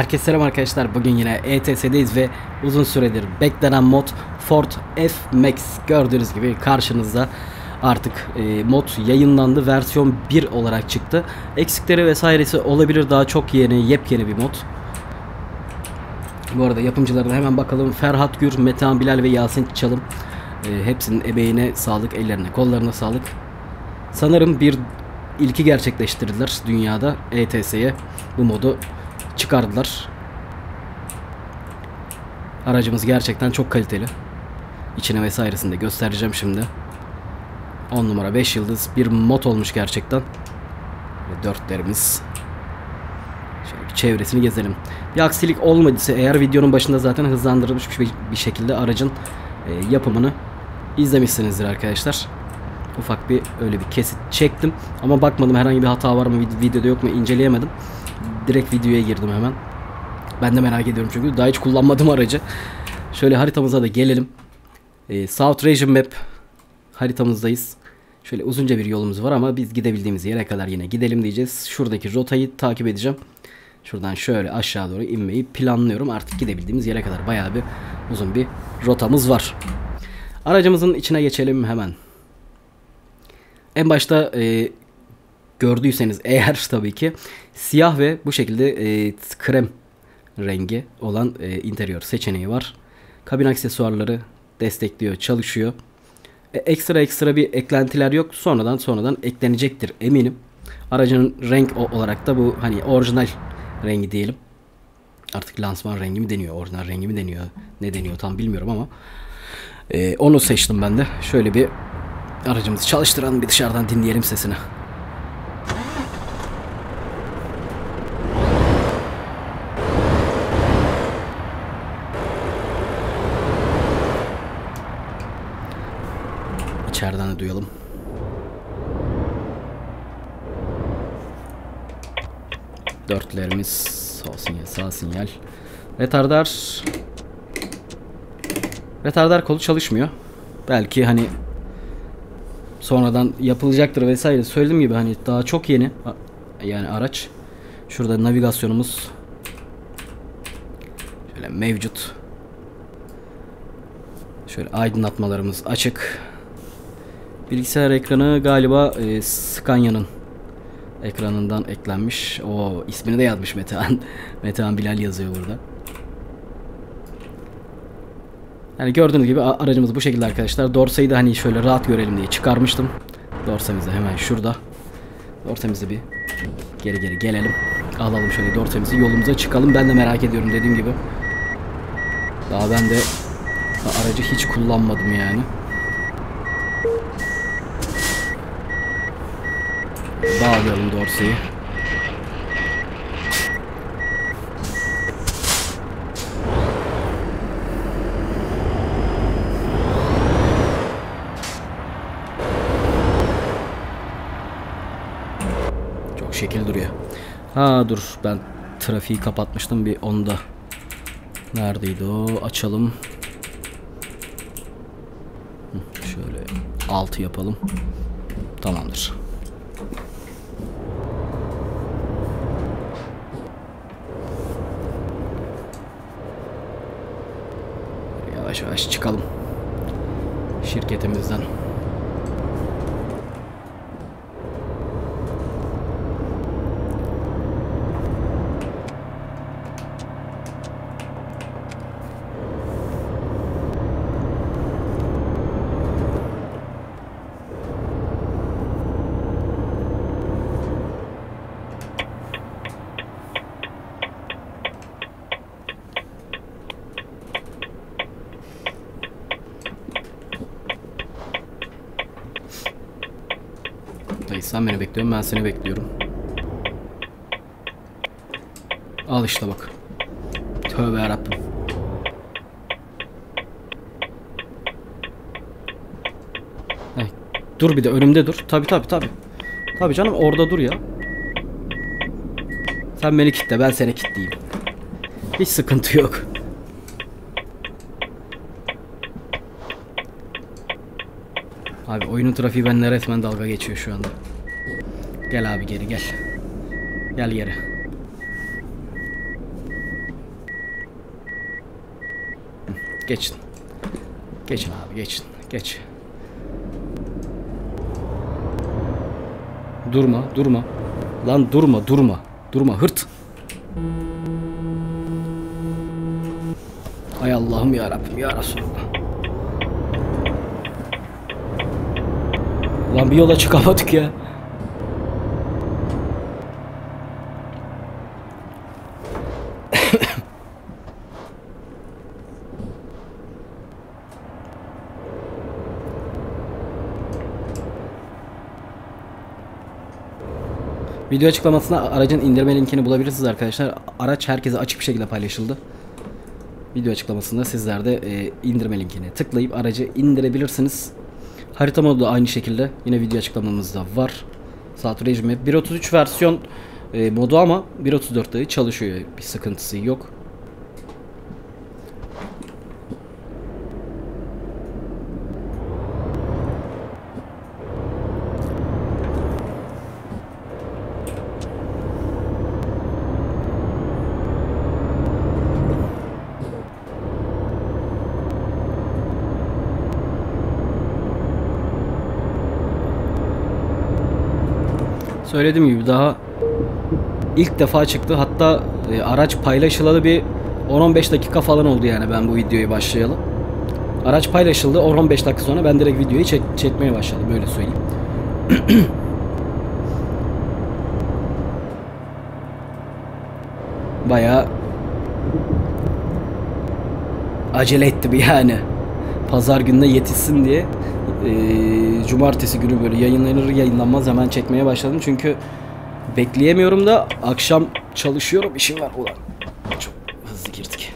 Herkese selam arkadaşlar. Bugün yine ETS'deyiz ve uzun süredir beklenen mod Ford F-Max gördüğünüz gibi karşınızda. Artık mod yayınlandı. Versiyon 1 olarak çıktı. Eksikleri vesairesi olabilir. Daha çok yepyeni bir mod. Bu arada yapımcılarına hemen bakalım. Ferhat Gür, Metehan Bilal ve Yasin Çalım. Hepsinin emeğine sağlık, ellerine kollarına sağlık. Sanırım bir ilki gerçekleştirdiler dünyada. ETS'ye bu modu çıkardılar. Aracımız gerçekten çok kaliteli. İçine vesairesini de göstereceğim şimdi. 10 numara 5 yıldız bir mod olmuş gerçekten. Ve dörtlerimiz. Şöyle bir çevresini gezelim. Bir aksilik olmadıysa eğer videonun başında zaten hızlandırılmış bir şekilde aracın yapımını izlemişsinizdir arkadaşlar. Ufak bir öyle bir kesit çektim. Ama bakmadım herhangi bir hata var mı videoda yok mu inceleyemedim. Direkt videoya girdim hemen. Ben de merak ediyorum çünkü daha hiç kullanmadım aracı. Şöyle haritamıza da gelelim. South Region Map haritamızdayız. Şöyle uzunca bir yolumuz var ama biz gidebildiğimiz yere kadar yine gidelim diyeceğiz. Şuradaki rotayı takip edeceğim. Şuradan şöyle aşağı doğru inmeyi planlıyorum. Artık gidebildiğimiz yere kadar bayağı bir uzun bir rotamız var. Aracımızın içine geçelim hemen. En başta gördüyseniz eğer tabii ki siyah ve bu şekilde krem rengi olan interior seçeneği var. Kabin aksesuarları destekliyor, çalışıyor. Ekstra bir eklentiler yok. Sonradan eklenecektir eminim. Aracın renk olarak da bu hani orijinal rengi diyelim. Artık lansman rengi mi deniyor, orijinal rengi mi deniyor, ne deniyor tam bilmiyorum ama onu seçtim ben de. Şöyle bir aracımızı çalıştıralım, bir dışarıdan dinleyelim sesini. İçeriden de duyalım. Dörtlerimiz sol sinyal, sağ sinyal. Retardar kolu çalışmıyor. Belki hani sonradan yapılacaktır vesaire. Söylediğim gibi hani daha çok yeni yani araç. Şurada navigasyonumuz şöyle mevcut. Şöyle aydınlatmalarımız açık. Bilgisayar ekranı galiba Scania'nın ekranından eklenmiş. O ismini de yazmış Metehan. Metehan Bilal yazıyor burada. Yani gördüğünüz gibi aracımız bu şekilde arkadaşlar. Dorsayı da hani şöyle rahat görelim diye çıkarmıştım. Dorsemiz de hemen şurada. Dorsemizi bir geri gelelim. Alalım şöyle dorsemizi, yolumuza çıkalım. Ben de merak ediyorum dediğim gibi. Daha ben de aracı hiç kullanmadım yani. Bağlayalım dorsayı. Çok şekil duruyor. Ha dur, ben trafiği kapatmıştım, bir onu da. Neredeydi o? Açalım. Şöyle 6 yapalım. Tamamdır. Yavaş yavaş çıkalım şirketimizden. Sen beni bekliyorsun, ben seni bekliyorum. Al işte bak. Tövbe yarabbim. Dur bir de önümde dur. Tabi. Tabi canım, orada dur ya. Sen beni kitle, ben seni kitleyeyim. Hiç sıkıntı yok. Abi oyunun trafiği benimle resmen dalga geçiyor şu anda. Gel abi, geri gel. Gel geri. geçin. Geçin abi, geçin. Geç. Durma, durma. Lan durma, durma. Durma, hırt. Ay Allah'ım ya Rabbim ya Resulallah. Lan bir yola çıkamadık ya. Video açıklamasına aracın indirme linkini bulabilirsiniz arkadaşlar. Araç herkese açık bir şekilde paylaşıldı. Video açıklamasında sizler de indirme linkine tıklayıp aracı indirebilirsiniz. Harita modu da aynı şekilde yine video açıklamamızda var. Saat rejimi 1.33 versiyon modu ama 1.34'te çalışıyor. Bir sıkıntısı yok. Söylediğim gibi daha ilk defa çıktı. Hatta araç paylaşılalı bir 10-15 dakika falan oldu yani ben bu videoyu başlayalı. Araç paylaşıldı. 10-15 dakika sonra ben direkt videoyu çekmeye başladım. Böyle söyleyeyim. Bayağı acele ettim yani. Pazar gününe yetişsin diye. Cumartesi günü böyle yayınlanır yayınlanmaz hemen çekmeye başladım. Çünkü bekleyemiyorum da akşam çalışıyorum, işim var ulan. Çok hızlı girdik.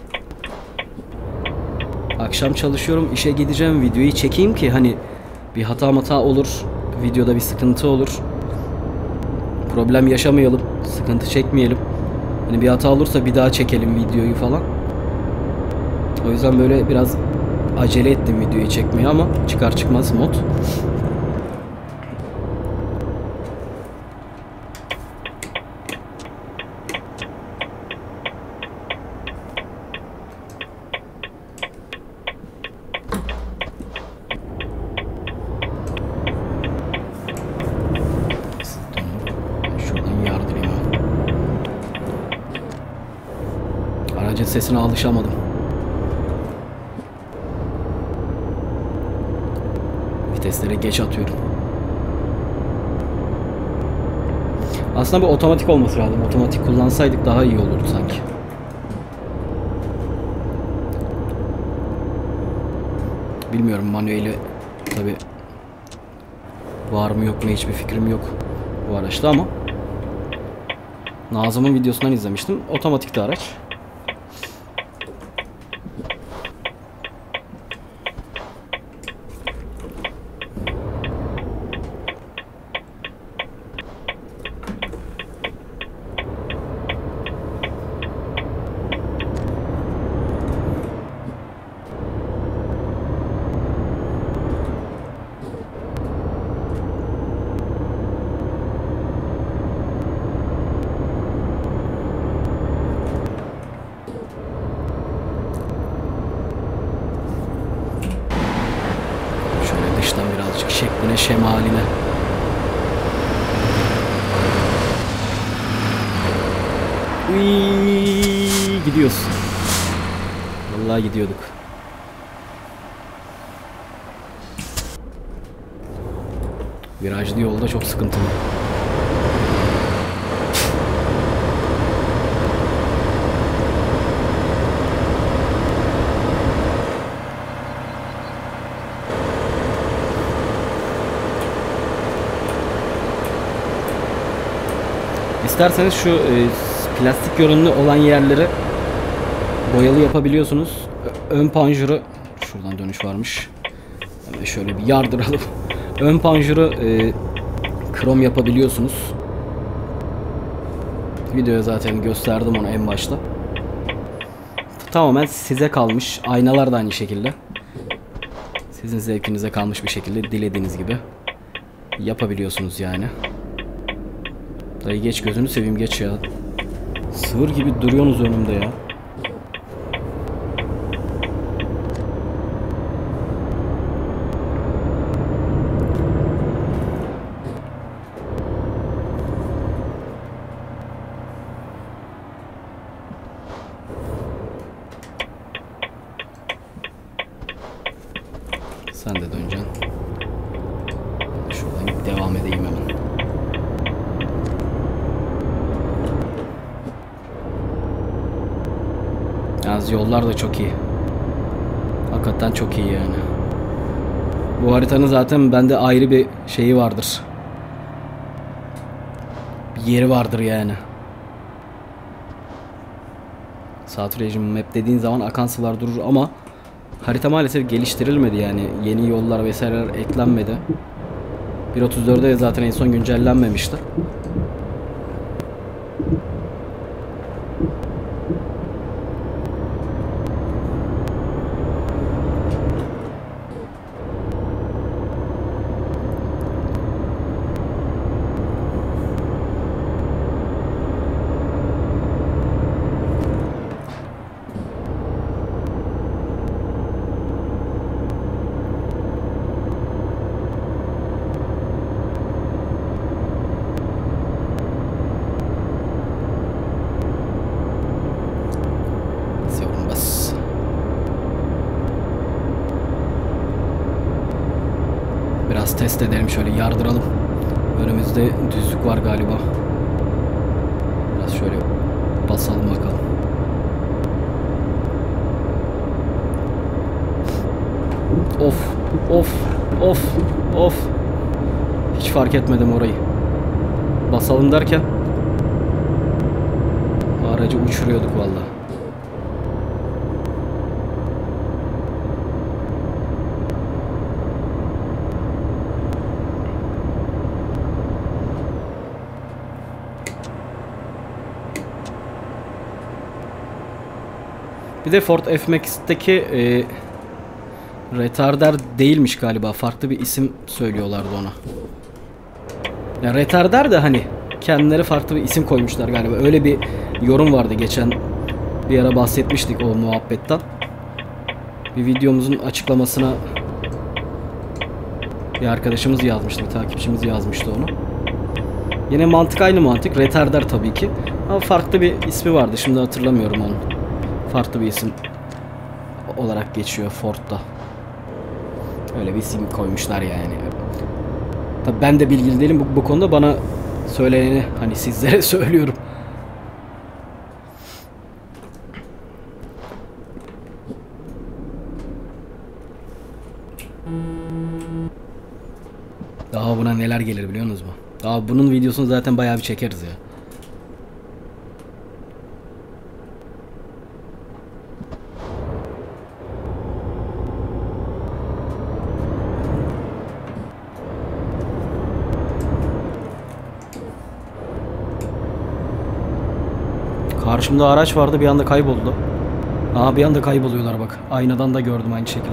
Akşam çalışıyorum, işe gideceğim, videoyu çekeyim ki hani bir hata olur, videoda bir sıkıntı olur. Problem yaşamayalım, sıkıntı çekmeyelim. Hani bir hata olursa bir daha çekelim videoyu falan. O yüzden böyle biraz acele ettim videoyu çekmeye ama çıkar çıkmaz mod. Şuradan yardırayım. Aracın sesine alışamadım. Viteslere geç atıyorum. Aslında bu otomatik olması lazım. Otomatik kullansaydık daha iyi olurdu sanki. Bilmiyorum manueli tabi var mı yok mu hiçbir fikrim yok bu araçta ama Nazım'ın videosundan izlemiştim. Otomatikti araç. Dıştan birazcık şekline şemaline. Uyyy, gidiyoruz. Vallahi gidiyorduk. Virajlı yolda çok sıkıntılı. İsterseniz şu plastik görünümlü olan yerleri boyalı yapabiliyorsunuz. Ön panjuru, şuradan dönüş varmış. Hemen şöyle bir yardıralım. Ön panjuru krom yapabiliyorsunuz. Videoya zaten gösterdim onu en başta. Tamamen size kalmış. Aynalar da aynı şekilde. Sizin zevkinize kalmış bir şekilde dilediğiniz gibi yapabiliyorsunuz yani. Dayı geç, gözünü seveyim, geç ya. Sığır gibi duruyorsunuz önümde ya. Sen de döneceksin. Şuradan devam edeyim hemen. Yalnız yollar da çok iyi. Hakikaten çok iyi yani. Bu haritanın zaten bende ayrı bir şeyi vardır. Bir yeri vardır yani. Saturation Map dediğin zaman akan sular durur ama harita maalesef geliştirilmedi yani. Yeni yollar vesaireler eklenmedi. 1.34'de zaten en son güncellenmemişti. Biraz test edelim, şöyle yardıralım. Önümüzde düzlük var galiba. Biraz şöyle basalım bakalım. Of of of of. Hiç fark etmedim orayı. Basalım derken aracı uçuruyorduk vallahi. Bir de Ford F-Max'teki retarder değilmiş galiba. Farklı bir isim söylüyorlardı ona. Ya retarder de hani kendileri farklı bir isim koymuşlar galiba. Öyle bir yorum vardı geçen. Bir ara bahsetmiştik o muhabbetten. Bir videomuzun açıklamasına bir arkadaşımız yazmıştı. Bir takipçimiz yazmıştı onu. Yine mantık aynı mantık. Retarder tabii ki. Ama farklı bir ismi vardı. Şimdi hatırlamıyorum onu. Farklı bir isim olarak geçiyor Ford'da. Öyle bir isim koymuşlar yani. Tabii ben de bilgili değilim bu konuda, bana söyleneni hani sizlere söylüyorum. Daha buna neler gelir biliyor musunuz mu? Daha bunun videosunu zaten bayağı bir çekeriz ya. Karşımda araç vardı, bir anda kayboldu. Aha, bir anda kayboluyorlar bak. Aynadan da gördüm aynı şekilde.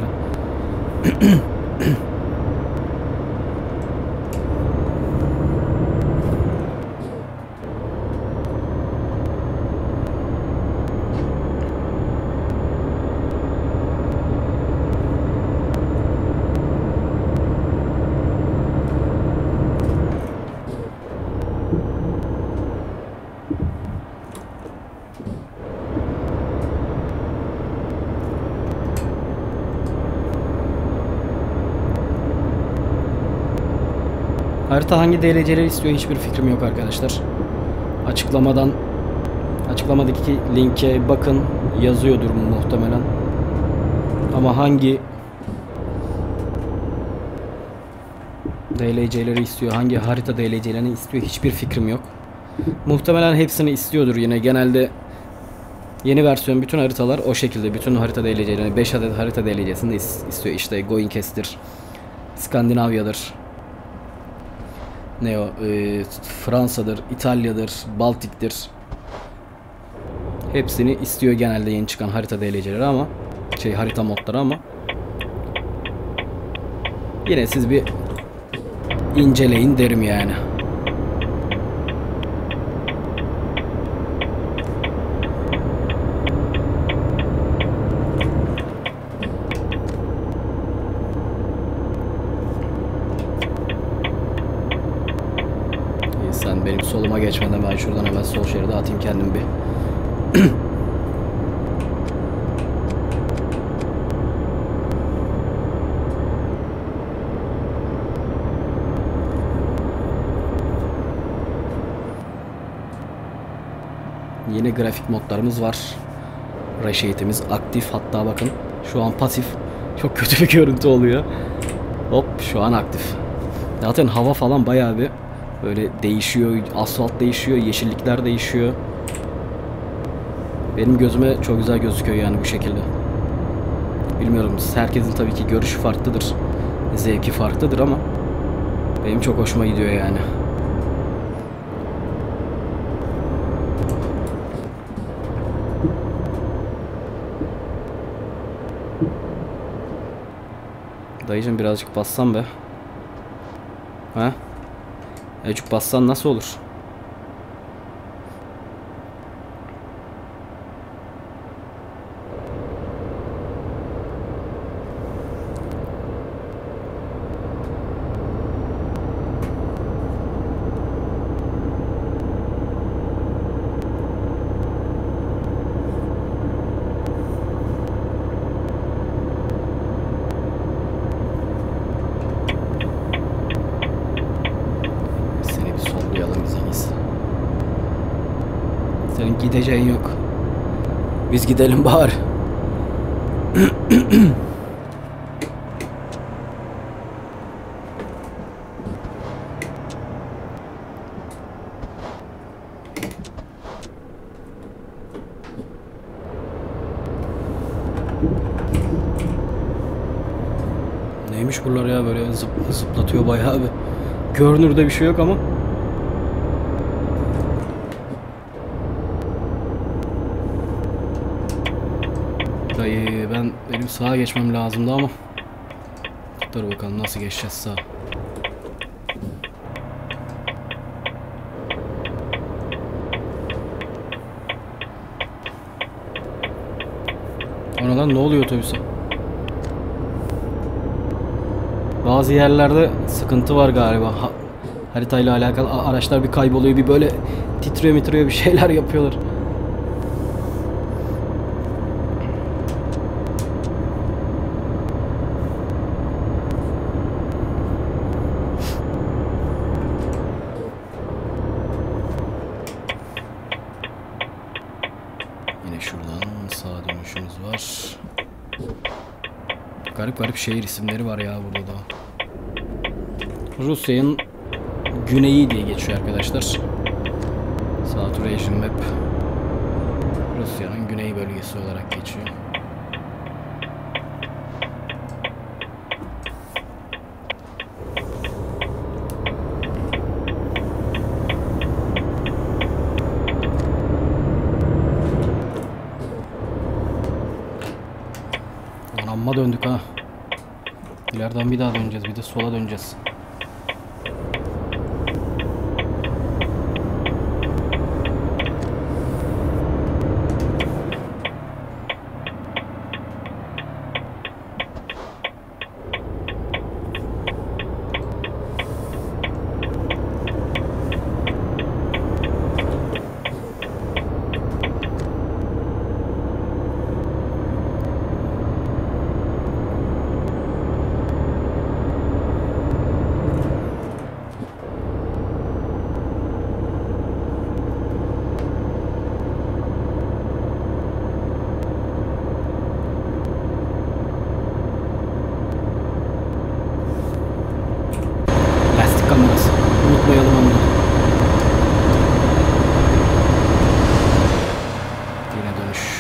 Harita hangi DLC'leri istiyor hiçbir fikrim yok arkadaşlar. Açıklamadaki linke bakın, yazıyordur muhtemelen. Ama hangi DLC'leri istiyor, hangi harita DLC'lerini istiyor hiçbir fikrim yok. Muhtemelen hepsini istiyordur yine. Genelde yeni versiyon bütün haritalar o şekilde. Bütün harita DLC'lerini 5 adet harita DLC'sini istiyor. İşte Going Cast'tir, Skandinavya'dır, Fransa'dır, İtalya'dır, Baltik'tir. Hepsini istiyor genelde yeni çıkan harita DLC'leri ama harita modları ama yine siz bir inceleyin derim yani. Sen benim soluma geçmeden ben şuradan hemen sol şeride atayım kendimi bir. Yeni grafik modlarımız var. Reshade'imiz aktif. Hatta bakın şu an pasif. Çok kötü bir görüntü oluyor. Hop şu an aktif. Zaten hava falan bayağı bir böyle değişiyor. Asfalt değişiyor. Yeşillikler değişiyor. Benim gözüme çok güzel gözüküyor yani bu şekilde. Bilmiyorum, herkesin tabii ki görüşü farklıdır. Zevki farklıdır ama benim çok hoşuma gidiyor yani. Dayıcım birazcık bassam be. Ha? Azıcık bassan nasıl olur? Senin gideceğin yok. Biz gidelim bari. Neymiş buralar ya, böyle zıplatıyor bayağı bir. Görünürde bir şey yok ama. Dayı benim sağa geçmem lazımdı ama. Dur bakalım nasıl geçeceğiz sağa. Ona lan ne oluyor otobüse? Bazı yerlerde sıkıntı var galiba. Haritayla alakalı araçlar bir kayboluyor, bir böyle titriyor bir şeyler yapıyorlar. Yine şuradan sağa dönüşümüz var. Garip şehir isimleri var ya burada da. Rusya'nın güneyi diye geçiyor arkadaşlar. Saturation Map. Rusya'nın güney bölgesi olarak geçiyor. Amma döndük ha. İleriden bir daha döneceğiz. Bir de sola döneceğiz. Kamerası. Unutmayalım onu. Yine dönüş.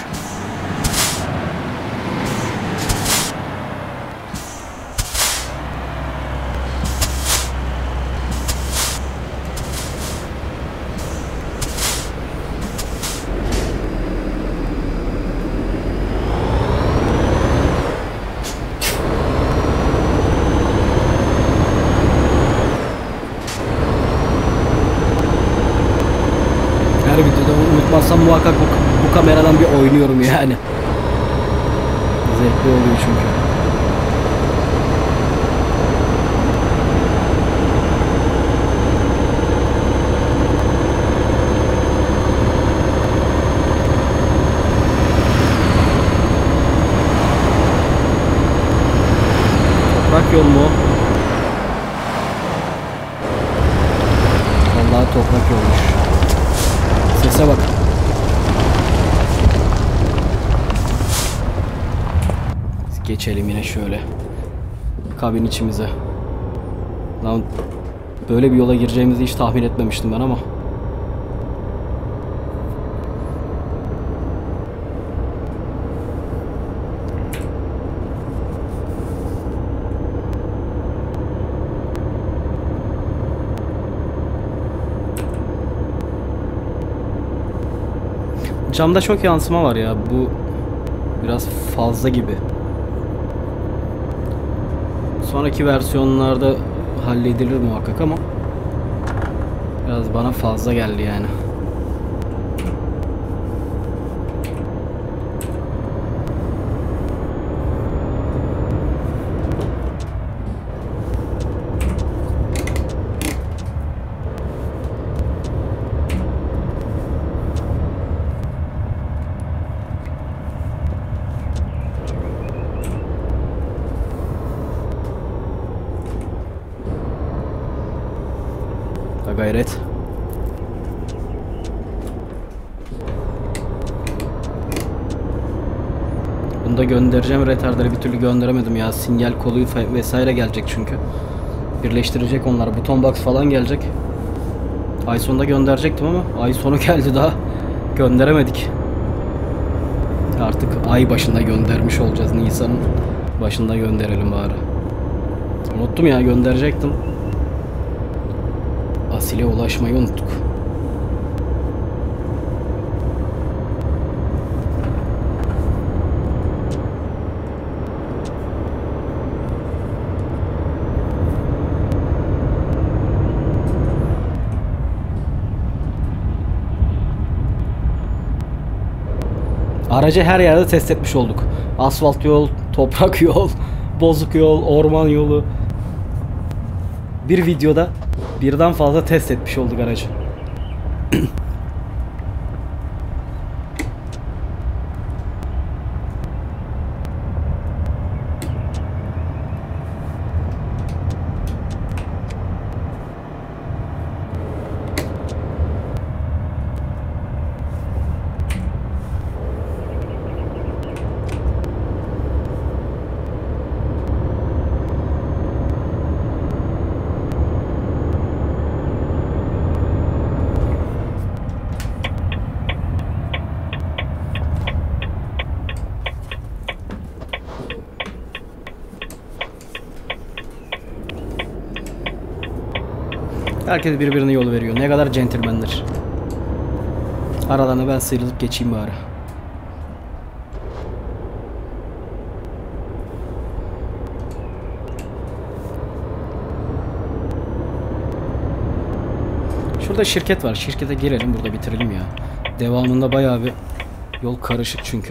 Her videoda unutmazsam muhakkak bu kameradan bir oynuyorum yani. Zevkli oluyor çünkü. Toprak yol mu? Vallahi toprak yolmuş. Sese bak. Geçelim yine şöyle kabin içimize. Lan böyle bir yola gireceğimizi hiç tahmin etmemiştim ben ama. Camda çok yansıma var ya. Bu biraz fazla gibi. Sonraki versiyonlarda halledilir muhakkak ama biraz bana fazla geldi yani. Gayret. Bunu da göndereceğim. Retarder'ı bir türlü gönderemedim ya. Sinyal kolu vesaire gelecek çünkü. Birleştirecek onlar. Buton box falan gelecek. Ay sonunda gönderecektim ama ay sonu geldi daha. Gönderemedik. Artık ay başında göndermiş olacağız. Nisan'ın başında gönderelim bari. Unuttum ya, gönderecektim. Asil'e ulaşmayı unuttuk. Aracı her yerde test etmiş olduk. Asfalt yol, toprak yol, bozuk yol, orman yolu. Bir videoda birden fazla test etmiş olduk aracı. Herkes birbirine yol veriyor. Ne kadar centilmenler. Aralarına ben sıyrılıp geçeyim bari. Şurada şirket var. Şirkete girelim. Burada bitirelim ya. Devamında bayağı bir yol karışık çünkü.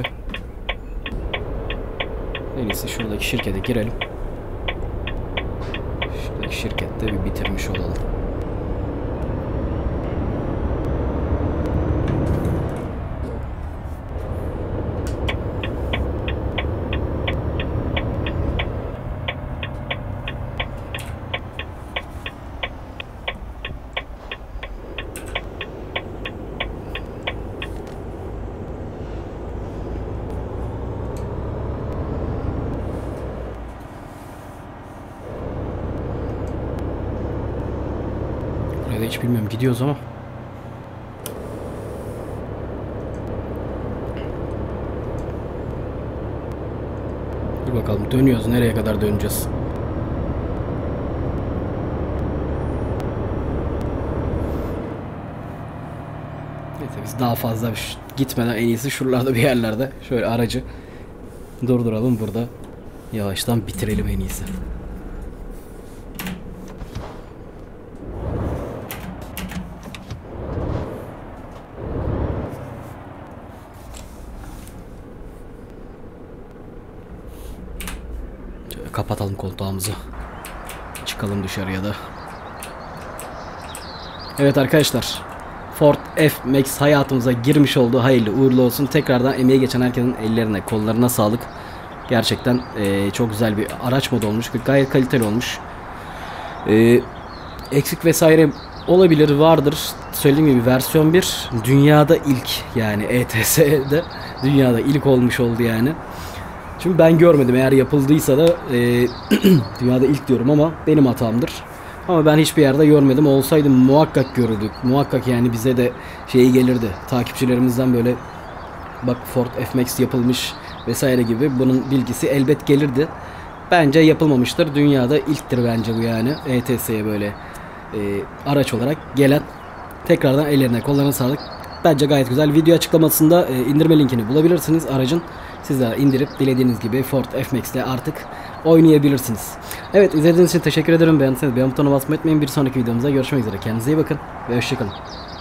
En iyisi şuradaki şirkete girelim. Şuradaki şirkette bir bitirmiş olalım. Hiç bilmiyorum, gidiyoruz ama. Dur bakalım, dönüyoruz. Nereye kadar döneceğiz? Neyse biz daha fazla gitmeden en iyisi şuralarda bir yerlerde şöyle aracı durduralım, burada yavaştan bitirelim en iyisi. Kapatalım koltuğumuzu. Çıkalım dışarıya da. Evet arkadaşlar. Ford F-Max hayatımıza girmiş oldu. Hayırlı uğurlu olsun. Tekrardan emeği geçen herkesin ellerine, kollarına sağlık. Gerçekten çok güzel bir araç modu olmuş. Gayet kaliteli olmuş. Eksik vesaire olabilir, vardır. Söylediğim gibi versiyon 1 dünyada ilk, yani ETS'de dünyada ilk olmuş oldu yani. Çünkü ben görmedim. Eğer yapıldıysa da dünyada ilk diyorum ama benim hatamdır. Ama ben hiçbir yerde görmedim. Olsaydı muhakkak görürdük. Muhakkak yani bize de şeyi gelirdi. Takipçilerimizden böyle bak Ford F-Max yapılmış vesaire gibi bunun bilgisi elbet gelirdi. Bence yapılmamıştır. Dünyada ilktir bence bu yani. ETS'ye böyle araç olarak gelen. Tekrardan ellerine kollarına sağlık. Bence gayet güzel. Video açıklamasında indirme linkini bulabilirsiniz aracın. Sizler indirip dilediğiniz gibi Ford F-Max'te artık oynayabilirsiniz. Evet, izlediğiniz için teşekkür ederim. Beğendiyseniz beğen butonuna basmayı unutmayın. Bir sonraki videomuzda görüşmek üzere. Kendinize iyi bakın ve hoşçakalın.